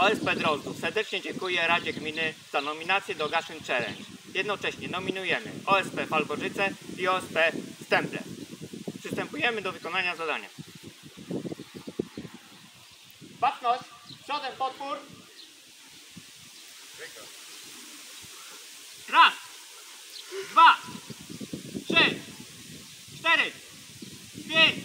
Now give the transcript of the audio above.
OSP Drozdów serdecznie dziękuję Radzie Gminy za nominację do Gaszyn Challenge. Jednocześnie nominujemy OSP Falborzyce i OSP Stemple. Przystępujemy do wykonania zadania. Baczność, przodem potwór. Raz, 2, 3, 4, 5,